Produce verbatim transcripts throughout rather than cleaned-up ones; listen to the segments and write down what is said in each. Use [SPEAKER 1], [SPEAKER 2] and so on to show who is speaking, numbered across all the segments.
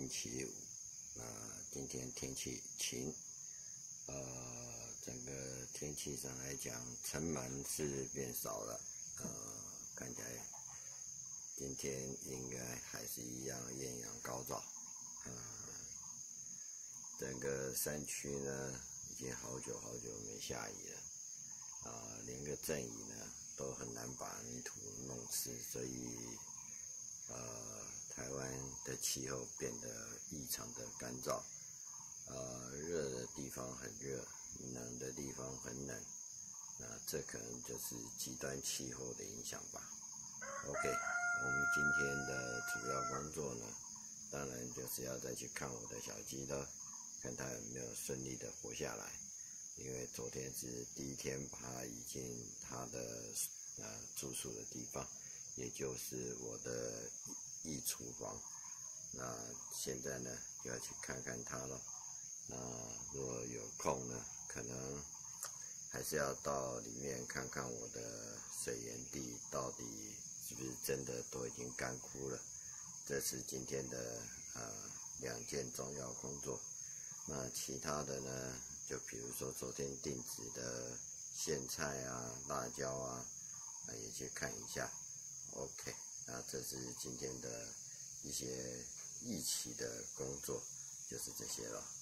[SPEAKER 1] 星期五，那今天天气晴，呃，整个天气上来讲，尘螨是变少了，呃，看起来今天应该还是一样艳阳高照，呃，整个山区呢已经好久好久没下雨了，啊、呃，连个阵雨呢都很难把泥土弄湿，所以，呃。台湾的气候变得异常的干燥，呃，热的地方很热，冷的地方很冷，那这可能就是极端气候的影响吧。OK， 我们今天的主要工作呢，当然就是要再去看我的小鸡了，看它有没有顺利的活下来。因为昨天是第一天把它移进它的呃住宿的地方，也就是我的翼厨房，那现在呢就要去看看它了。那如果有空呢，可能还是要到里面看看我的水源地到底是不是真的都已经干枯了。这是今天的呃两件重要工作。那其他的呢，就比如说昨天定植的苋菜啊、辣椒啊，呃、也去看一下。OK。那这是今天的一些一期的工作，就是这些了。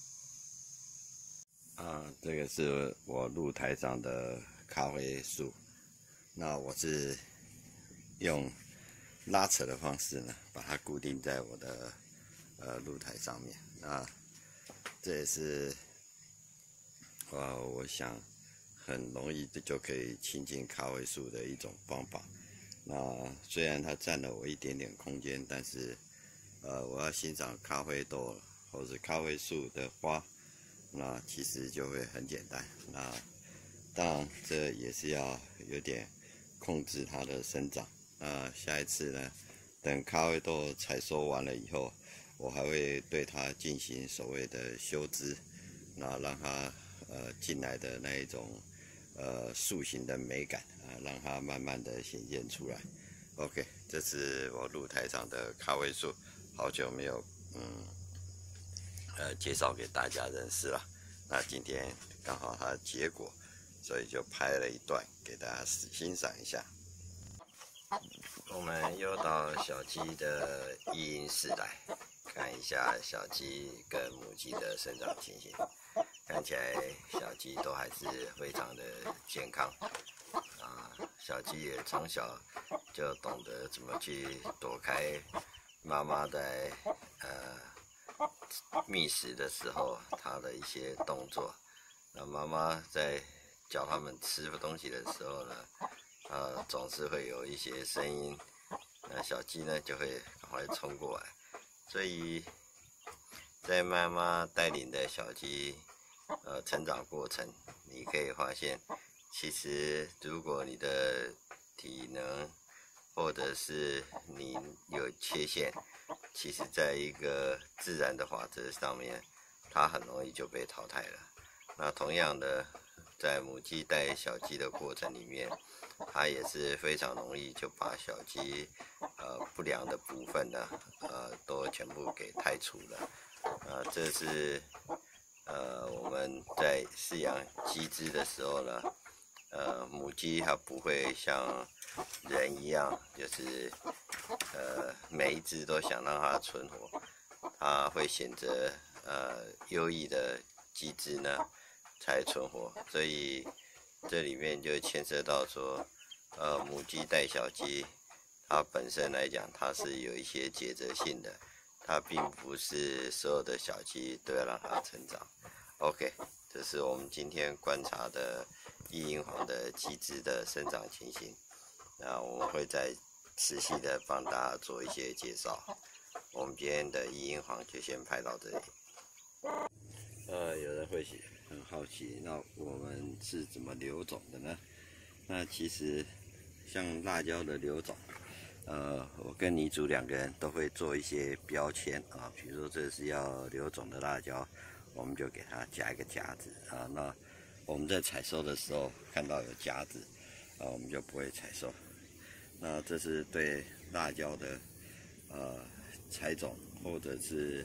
[SPEAKER 1] 啊，这个是我露台上的咖啡树，那我是用拉扯的方式呢，把它固定在我的呃露台上面。那这也是呃，我想很容易就可以亲近咖啡树的一种方法。那虽然它占了我一点点空间，但是，呃，我要欣赏咖啡豆或者咖啡树的花，那其实就会很简单。那当然，这也是要有点控制它的生长。那下一次呢，等咖啡豆采收完了以后，我还会对它进行所谓的修枝，那让它呃进来的那一种呃树形的美感。让它慢慢的显现出来。OK， 这是我露台上的咖啡树，好久没有嗯呃介绍给大家认识了。那今天刚好它结果，所以就拍了一段给大家欣赏一下。我们又到小鸡的育婴室来看一下小鸡跟母鸡的生长情形。看起来小鸡都还是非常的健康。啊，小鸡也从小就懂得怎么去躲开妈妈在呃觅食的时候它的一些动作。那妈妈在叫它们吃东西的时候呢，呃，总是会有一些声音，那小鸡呢就会赶快冲过来。所以在妈妈带领的小鸡呃成长过程，你可以发现。其实，如果你的体能或者是你有缺陷，其实在一个自然的法则上面，它很容易就被淘汰了。那同样的，在母鸡带小鸡的过程里面，它也是非常容易就把小鸡呃不良的部分呢，呃都全部给汰除了。呃，这是呃我们在饲养鸡只的时候呢。呃，母鸡它不会像人一样，就是呃每一只都想让它存活，它会选择呃优异的鸡只呢才存活。所以这里面就牵涉到说，呃母鸡带小鸡，它本身来讲它是有一些抉择性的，它并不是所有的小鸡都要让它成长。OK， 这是我们今天观察的育婴房的鸡只的生长情形。那我们会再持续的帮大家做一些介绍。我们今天的育婴房就先拍到这里。呃，有人会很好奇，那我们是怎么留种的呢？那其实像辣椒的留种，呃，我跟泥主两个人都会做一些标签啊，比如说这是要留种的辣椒。我们就给它加一个夹子啊，那我们在采收的时候看到有夹子啊，我们就不会采收。那这是对辣椒的呃采种或者是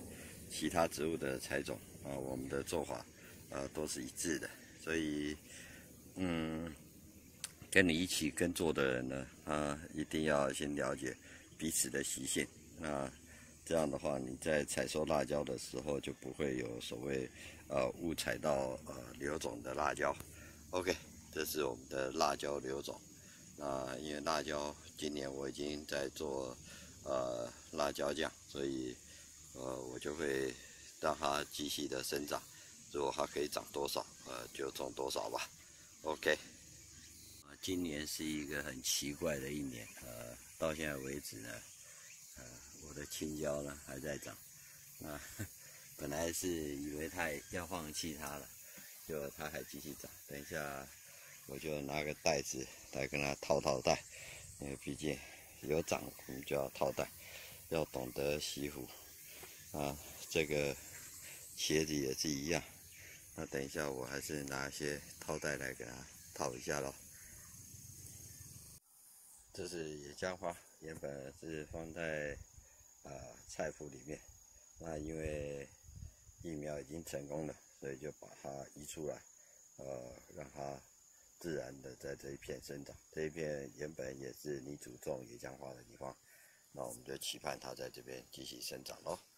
[SPEAKER 1] 其他植物的采种啊，我们的做法呃都是一致的，所以嗯，跟你一起耕作的人呢，他一定要先了解彼此的习性，那这样的话，你在采收辣椒的时候就不会有所谓呃误采到呃留种的辣椒。OK， 这是我们的辣椒留种。那因为辣椒今年我已经在做呃辣椒酱，所以呃我就会让它继续的生长，如果它可以长多少，呃就种多少吧。OK， 今年是一个很奇怪的一年，呃，到现在为止呢，呃，我的青椒呢还在长，那本来是以为它要放弃它了，结果它还继续长。等一下我就拿个袋子来跟它套套袋，因为毕竟有长我们就要套袋，要懂得惜福啊。这个茄子也是一样，那等一下我还是拿一些套袋来给它套一下咯。这是野姜花，原本是放在啊、呃、菜谱里面，那因为疫苗已经成功了，所以就把它移出来，呃，让它自然的在这一片生长。这一片原本也是你主种野姜花的地方，那我们就期盼它在这边继续生长咯。